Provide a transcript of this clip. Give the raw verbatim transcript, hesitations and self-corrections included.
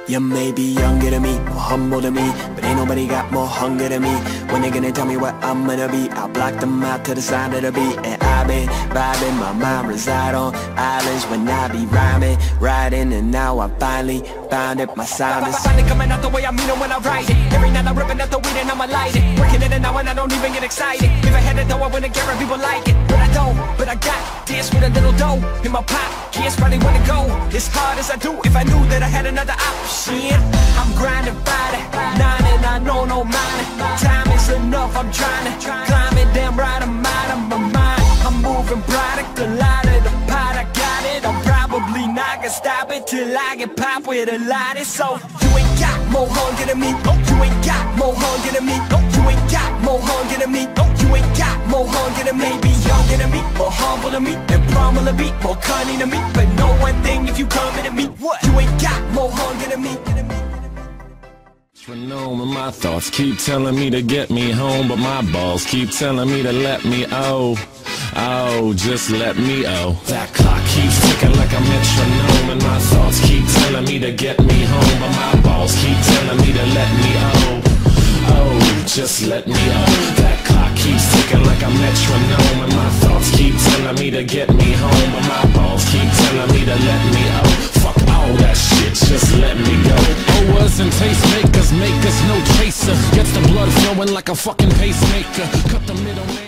You may be younger than me, more humble than me, but ain't nobody got more hunger than me. When they gonna tell me what I'm gonna be, I'll block them out to the side of the beat. And I've been vibing, my mind reside on islands when I be rhyming, riding, and now I finally found it, my silence. Finally coming out the way I mean it when I write it. Every night I'm ripping out the weed and I'ma light it. Working in and out and I don't even get excited. If I had it though I wouldn't care if people like it, but I don't. But I got this with a little dough in my pocket, probably wanna go as hard as I do. If I knew that I had another option, I'm grinding, fighting, nine and I know no mind. Time is enough, I'm trying to climb it, damn right I'm out of my mind. I'm moving product, a lot of the pot, I got it. I'm probably not gonna stop it till I get popped with a lot. So you ain't got more hunger than me, oh, you ain't got more hunger than me, oh, you ain't got more hunger than me, oh, you ain't got more hunger than me. Be younger than me, more humble than me, and probably be more cunning than me. But know one thing, if you coming at me, what? You ain't got more hunger than me. Metronome and my thoughts keep telling me to get me home, but my balls keep telling me to let me oh, oh, just let me oh. That clock keeps ticking like a metronome, and my thoughts keep telling me to get me home, but my balls keep telling me to let me oh, oh, just let me oh. That clock keeps ticking like a metronome, and my thoughts keep telling me to get me home, but my balls keep telling me to let me oh. Fuck all that shit, just let me go. Owers and tastemakers make us no chaser. Gets the blood flowing like a fucking pacemaker. Cut the middleman.